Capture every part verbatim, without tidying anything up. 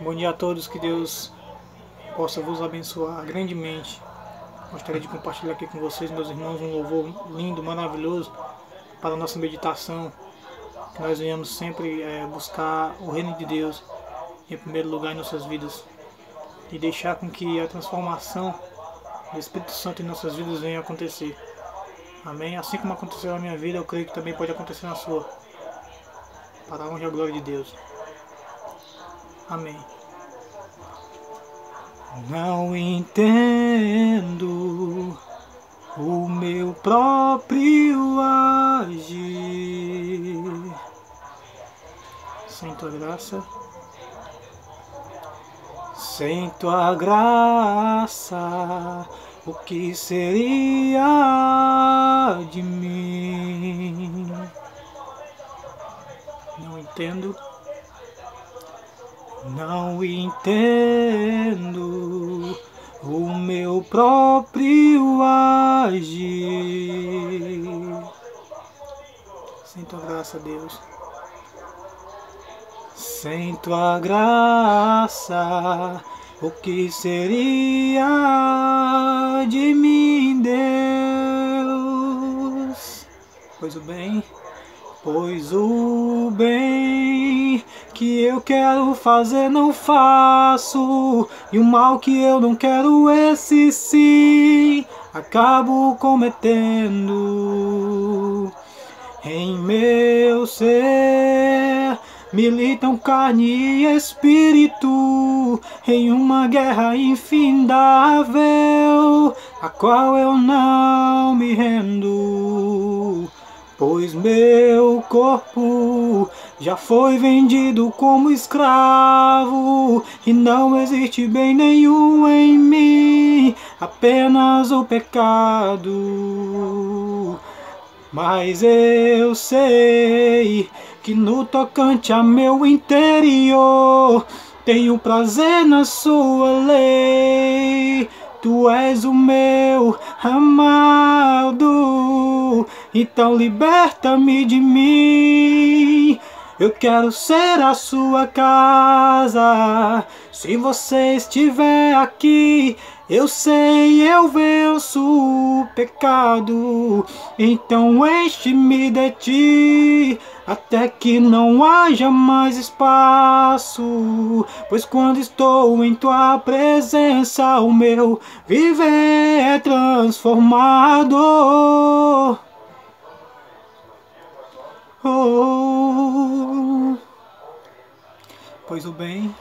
Bom dia a todos, que Deus possa vos abençoar grandemente. Gostaria de compartilhar aqui com vocês, meus irmãos, um louvor lindo, maravilhoso para a nossa meditação. Que nós venhamos sempre é, buscar o reino de Deus em primeiro lugar em nossas vidas e deixar com que a transformação do Espírito Santo em nossas vidas venha acontecer. Amém? Assim como aconteceu na minha vida, eu creio que também pode acontecer na sua. Para a honra e a glória de Deus. Amém. Não entendo o meu próprio agir sem tua graça, sem tua graça, o que seria de mim? Não entendo. Não entendo o meu próprio agir sem tua graça, Deus. Sem tua graça, o que seria de mim, Deus? Pois o bem, pois o bem que eu quero fazer não faço, e o mal que eu não quero, esse sim acabo cometendo. Em meu ser militam carne e espírito, em uma guerra infindável, a qual eu não me rendo. Pois meu corpo já foi vendido como escravo, e não existe bem nenhum em mim, apenas o pecado. Mas eu sei que no tocante a meu interior, tenho prazer na sua lei. Tu és o meu amado, então liberta-me de mim. Eu quero ser a sua casa. Se você estiver aqui, eu sei, eu venço o pecado. Então enche-me de ti, até que não haja mais espaço. Pois quando estou em tua presença, o meu viver é transformado. Oh, pois o bem,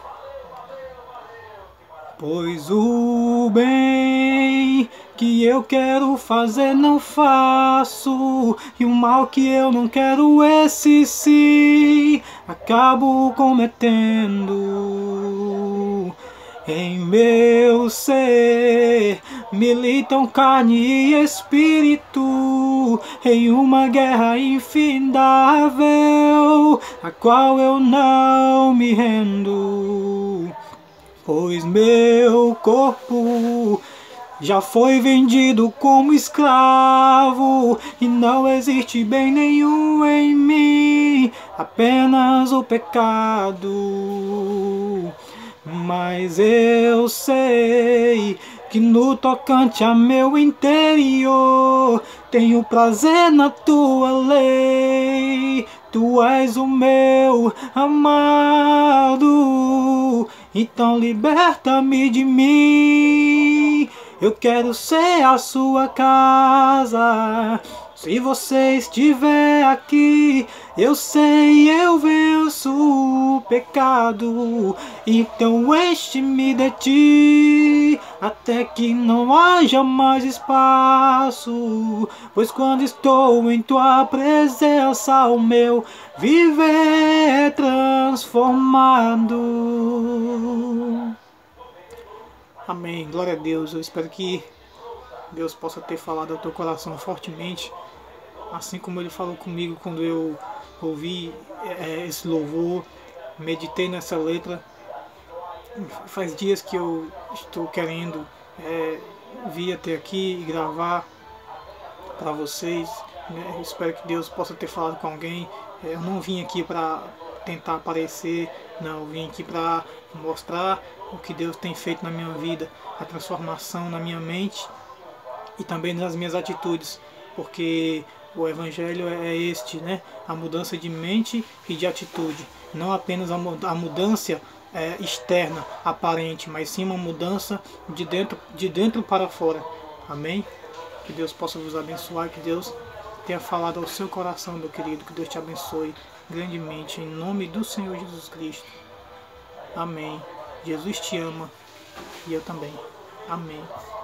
pois o bem que eu quero fazer não faço, e o mal que eu não quero, esse sim acabo cometendo. Em meu ser militam carne e espírito, em uma guerra infindável, a qual eu não me rendo. Pois meu corpo já foi vendido como escravo, e não existe bem nenhum em mim, apenas o pecado. Mas eu sei que no tocante a meu interior, tenho prazer na tua lei. Tu és o meu amado, então liberta-me de mim. Eu quero ser a sua casa. Se você estiver aqui, eu sei, eu venço o pecado. Então enche-me de ti, até que não haja mais espaço. Pois quando estou em tua presença, o meu viver é transformado. Amém. Glória a Deus. Eu espero que Deus possa ter falado ao teu coração fortemente, assim como Ele falou comigo quando eu ouvi é, esse louvor, meditei nessa letra. Faz dias que eu estou querendo é, vir até aqui e gravar para vocês, né? Eu espero que Deus possa ter falado com alguém. Eu não vim aqui para tentar aparecer, Não, eu vim aqui para mostrar o que Deus tem feito na minha vida, a transformação na minha mente e também nas minhas atitudes, porque o Evangelho é este, né? A mudança de mente e de atitude, não apenas a mudança é, externa, aparente, mas sim uma mudança de dentro, de dentro para fora. Amém? Que Deus possa vos abençoar, que Deus tenha falado ao seu coração, meu querido, que Deus te abençoe grandemente, em nome do Senhor Jesus Cristo. Amém. Jesus te ama e eu também. Amém.